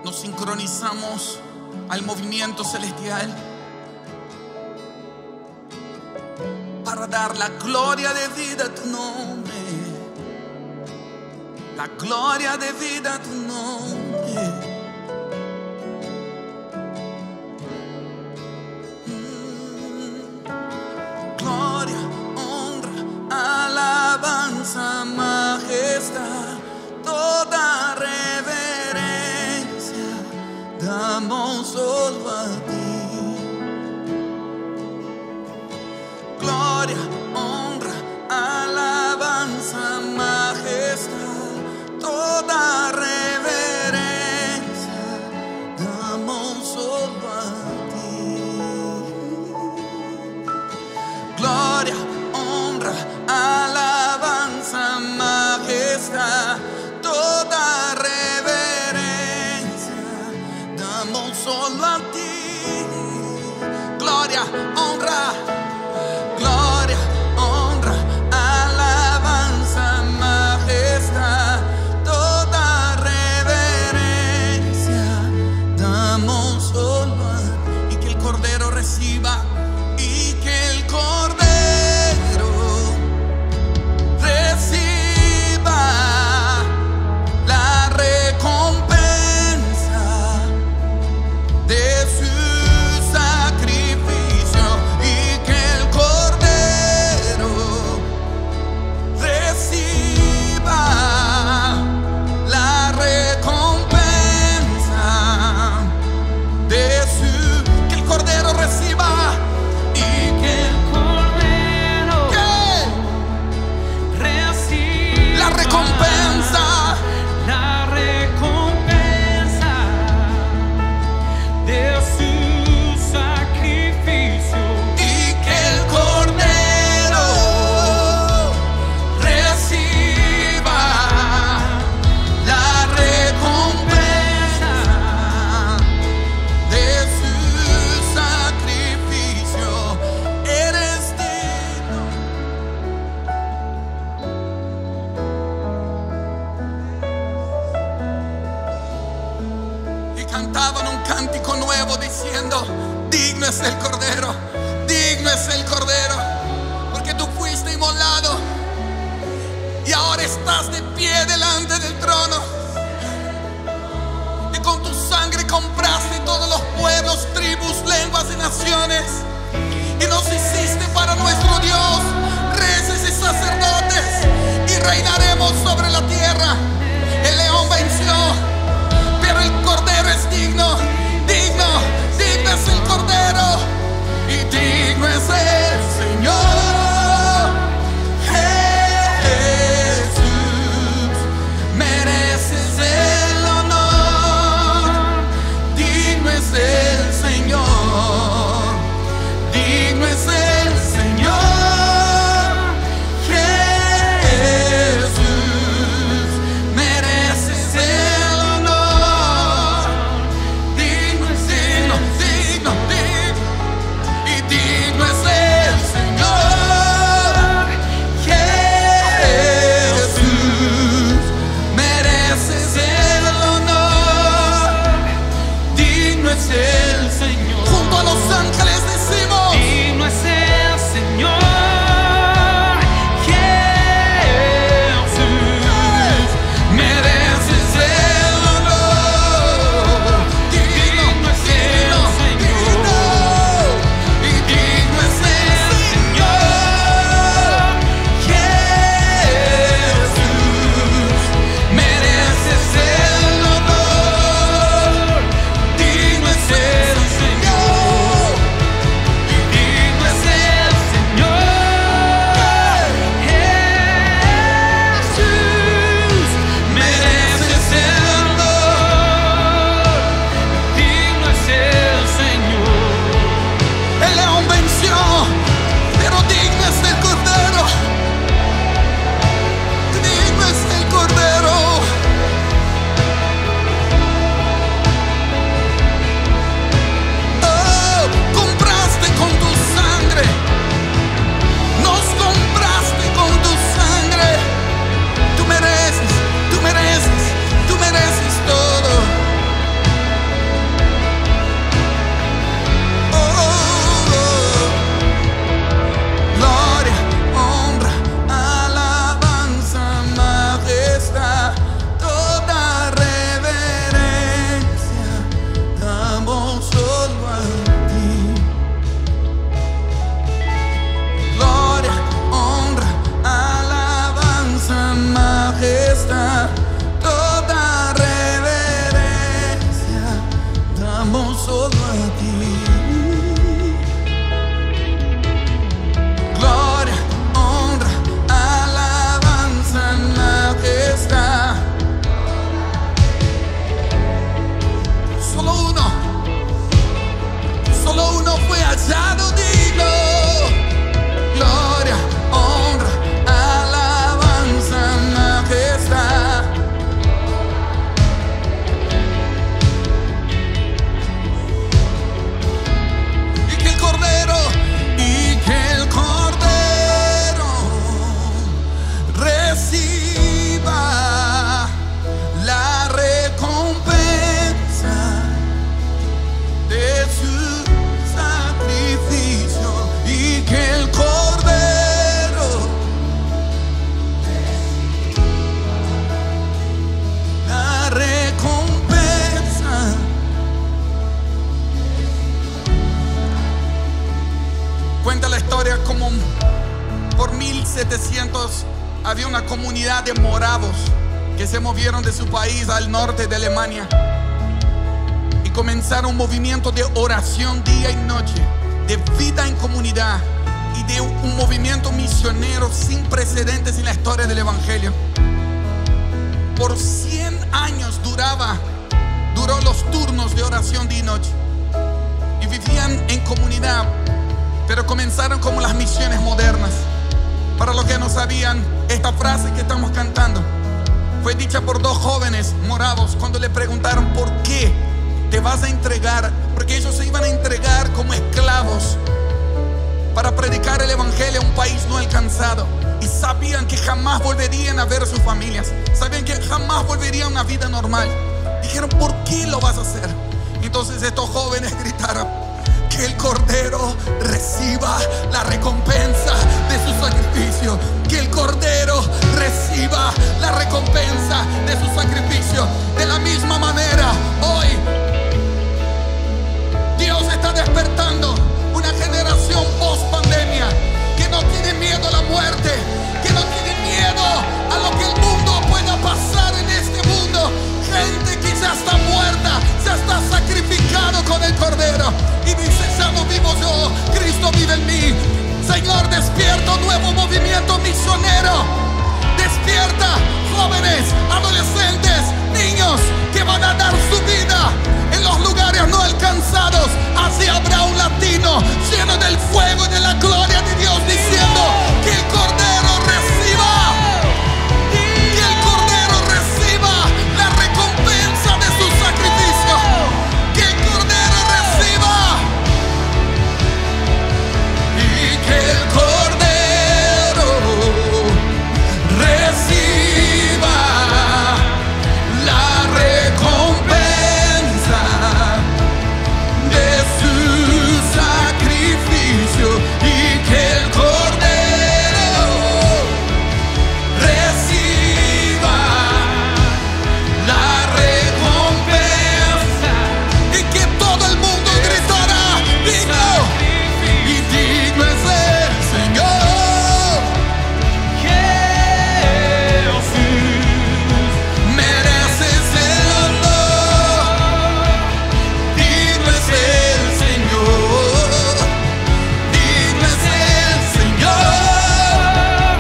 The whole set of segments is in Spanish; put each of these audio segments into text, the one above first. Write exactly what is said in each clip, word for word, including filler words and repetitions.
nos sincronizamos al movimiento celestial para dar la gloria de vida a tu nombre, la gloria de vida a tu nombre. Alabanza, majestad, toda reverencia damos solo a ti. Gloria, honra, alabanza, majestad, toda reverencia damos solo a ti. Gloria, honra, alabanza, majestad, toda reverencia damos solo a ti. Gloria, honra, gloria, honra, alabanza, majestad, toda reverencia damos solo a ti. Y que el Cordero reciba, y que el Cordero cantaban un cántico nuevo diciendo: digno es el Cordero, digno es el Cordero, porque tú fuiste inmolado y ahora estás de pie delante del trono, y con tu sangre compraste todos los pueblos, tribus, lenguas y naciones, y nos hiciste para nuestro Dios reyes y sacerdotes, y reinaremos sobre la tierra. El león venció, pero el Cordero es digno, digno, digno es el Cordero, y digno es el Señor. Jesús, mereces el honor, digno es el Señor, digno es el Señor. Jesús, mereces el honor, digno, digno, digno, digno, y digno es el había una comunidad de moravos que se movieron de su país al norte de Alemania y comenzaron un movimiento de oración día y noche, de vida en comunidad y de un movimiento misionero sin precedentes en la historia del Evangelio. Por cien años duraba, duró los turnos de oración día y noche y vivían en comunidad, pero comenzaron como las misiones modernas. Para los que no sabían, esta frase que estamos cantando fue dicha por dos jóvenes moravos cuando le preguntaron por qué te vas a entregar, porque ellos se iban a entregar como esclavos para predicar el Evangelio a un país no alcanzado, y sabían que jamás volverían a ver a sus familias, sabían que jamás volverían a una vida normal. Dijeron, ¿por qué lo vas a hacer? Entonces estos jóvenes gritaron, que el Cordero reciba la recompensa de su sacrificio, que el Cordero reciba la recompensa de su sacrificio. De la misma manera, hoy Dios está despertando una generación post pandemia que no tiene miedo a la muerte, que no tiene miedo a lo que el mundo pueda pasar en este mundo. Gente que ya está muerta, ya está sacrificado con el Cordero y dice, ya no vivo yo, Cristo vive en mí. Señor, despierta un nuevo movimiento misionero. Despierta jóvenes, adolescentes, niños que van a dar su vida en los lugares no alcanzados. Así habrá un latino lleno del fuego y de la gloria de Dios diciendo que el Cordero reciba, que el Cordero reciba la recompensa de su sacrificio, que el Cordero reciba y que el Cordero reciba la recompensa de su sacrificio, y que el Cordero reciba la recompensa, y que todo el mundo gritará, digno y digno es el Señor. Jesús, mereces el honor, digno es el Señor, digno es el Señor.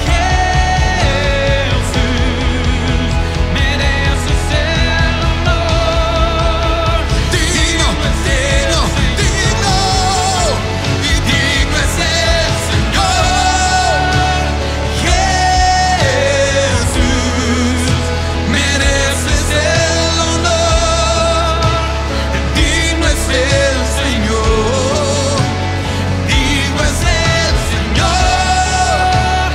Jesús, mereces el honor, digno, digno, digno, y digno es el Señor. Jesús, mereces el honor, digno es el Señor, digno es el Señor.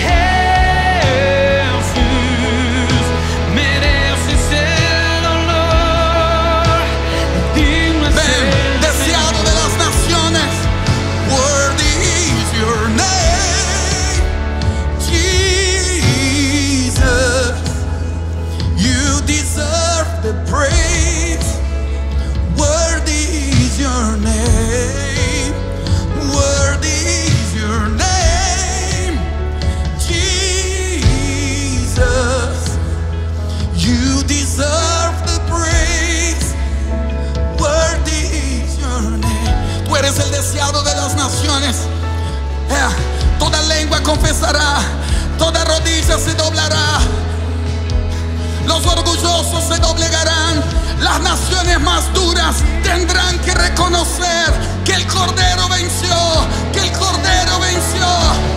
Jesús, mereces el honor, digno es el Señor. Deseado de las naciones, worthy is your name, Jesus. You deserve the praise. Worthy is your name. Worthy is your name, Jesus. You deserve the praise. Worthy is your name. Tú eres el deseado de las naciones. Eh, Toda lengua confesará, toda rodilla se doblará. Los orgullosos se doblegarán, las naciones más duras tendrán que reconocer que el Cordero venció, que el Cordero venció.